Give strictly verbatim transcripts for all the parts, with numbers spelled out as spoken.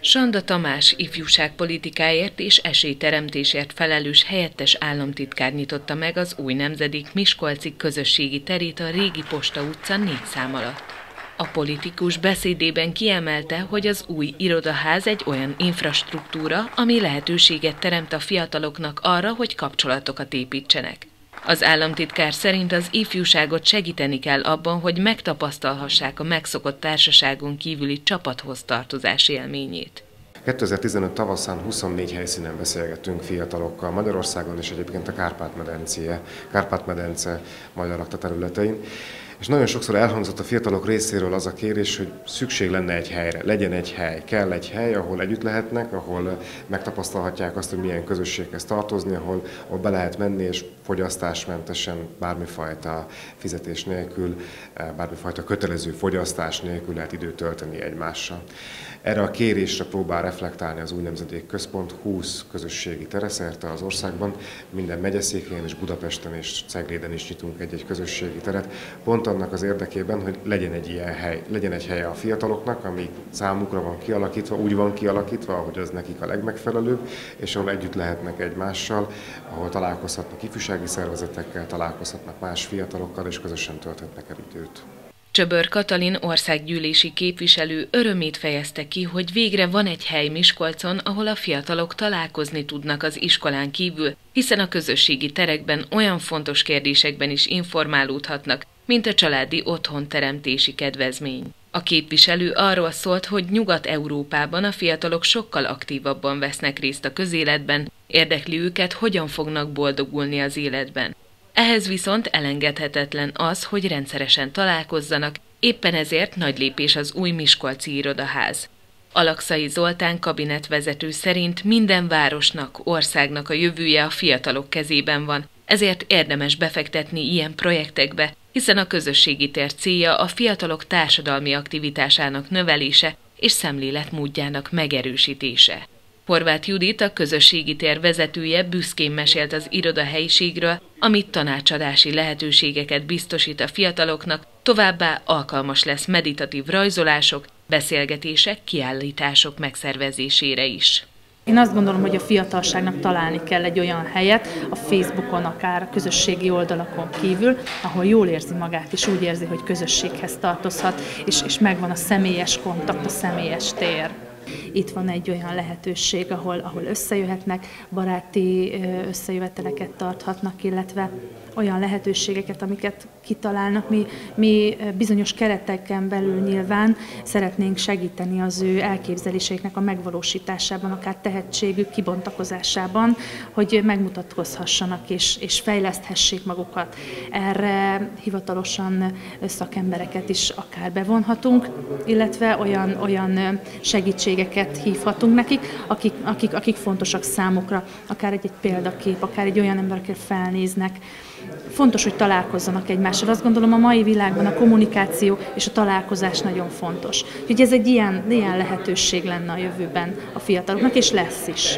Sanda Tamás ifjúságpolitikáért és esélyteremtésért felelős helyettes államtitkár nyitotta meg az új nemzedék miskolci közösségi terét a Régi Posta utca négy szám alatt. A politikus beszédében kiemelte, hogy az új irodaház egy olyan infrastruktúra, ami lehetőséget teremt a fiataloknak arra, hogy kapcsolatokat építsenek. Az államtitkár szerint az ifjúságot segíteni kell abban, hogy megtapasztalhassák a megszokott társaságon kívüli csapathoz tartozás élményét. kétezer-tizenöt tavaszán huszonnégy helyszínen beszélgettünk fiatalokkal Magyarországon és egyébként a Kárpát-medence, Kárpát-medence magyar lakta területein. És nagyon sokszor elhangzott a fiatalok részéről az a kérés, hogy szükség lenne egy helyre, legyen egy hely, kell egy hely, ahol együtt lehetnek, ahol megtapasztalhatják azt, hogy milyen közösséghez tartozni, ahol, ahol be lehet menni és fogyasztásmentesen, bármifajta fizetés nélkül, bármifajta kötelező fogyasztás nélkül lehet időt tölteni egymással. Erre a kérésre próbál reflektálni az Új Nemzedék Központ, húsz közösségi tere szerte az országban, minden megyeszékhelyen és Budapesten és Cegléden is nyitunk egy-egy közösségi teret, pont annak az érdekében, hogy legyen egy ilyen hely, legyen egy helye a fiataloknak, ami számukra van kialakítva, úgy van kialakítva, ahogy az nekik a legmegfelelőbb, és ahol együtt lehetnek egymással, ahol találkozhatnak ifjúsági szervezetekkel, találkozhatnak más fiatalokkal, és közösen tölthetnek el időt. Csöbör Katalin országgyűlési képviselő örömét fejezte ki, hogy végre van egy hely Miskolcon, ahol a fiatalok találkozni tudnak az iskolán kívül, hiszen a közösségi terekben olyan fontos kérdésekben is informálódhatnak, mint a családi otthonteremtési kedvezmény. A képviselő arról szólt, hogy Nyugat-Európában a fiatalok sokkal aktívabban vesznek részt a közéletben, érdekli őket, hogyan fognak boldogulni az életben. Ehhez viszont elengedhetetlen az, hogy rendszeresen találkozzanak, éppen ezért nagy lépés az új miskolci irodaház. Alakszai Zoltán kabinetvezető szerint minden városnak, országnak a jövője a fiatalok kezében van, ezért érdemes befektetni ilyen projektekbe, hiszen a közösségi tér célja a fiatalok társadalmi aktivitásának növelése és szemléletmódjának megerősítése. Horváth Judit, a közösségi tér vezetője büszkén mesélt az irodahelyiségről, amit tanácsadási lehetőségeket biztosít a fiataloknak, továbbá alkalmas lesz meditatív rajzolások, beszélgetések, kiállítások megszervezésére is. Én azt gondolom, hogy a fiatalságnak találni kell egy olyan helyet, a Facebookon, akár a közösségi oldalakon kívül, ahol jól érzi magát, és úgy érzi, hogy közösséghez tartozhat, és, és megvan a személyes kontakt, a személyes tér. Itt van egy olyan lehetőség, ahol, ahol összejöhetnek, baráti összejöveteleket tarthatnak, illetve olyan lehetőségeket, amiket kitalálnak. Mi, mi bizonyos kereteken belül nyilván szeretnénk segíteni az ő elképzeléseiknek a megvalósításában, akár tehetségük kibontakozásában, hogy megmutatkozhassanak és, és fejleszthessék magukat. Erre hivatalosan szakembereket is akár bevonhatunk, illetve olyan, olyan segítségeket hívhatunk nekik, akik, akik, akik fontosak számukra, akár egy, egy példakép, akár egy olyan ember, akire felnéznek. Fontos, hogy találkozzanak egymással. Azt gondolom, a mai világban a kommunikáció és a találkozás nagyon fontos. Úgyhogy ez egy ilyen, ilyen lehetőség lenne a jövőben a fiataloknak, és lesz is.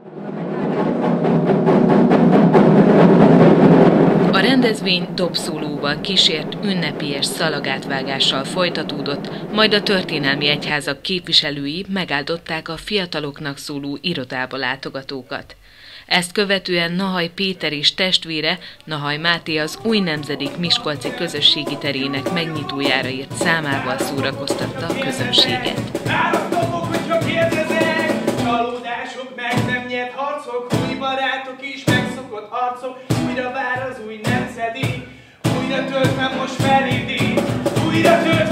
A rendezvény dobszólóval kísért ünnepélyes szalagátvágással folytatódott, majd a történelmi egyházak képviselői megáldották a fiataloknak szóló irodába látogatókat. Ezt követően Nahaj Péter és testvére, Nahaj Máté az Új Nemzedék Miskolci közösségi terének megnyitójára írt számával szórakoztatta a közönséget. Választokok, hogyha kérdezek, csalódások, meg nem nyert harcok, új barátok is, megszokott arcok, újra vár az új nemzedék, újra töltem most felidéz, újra töltem.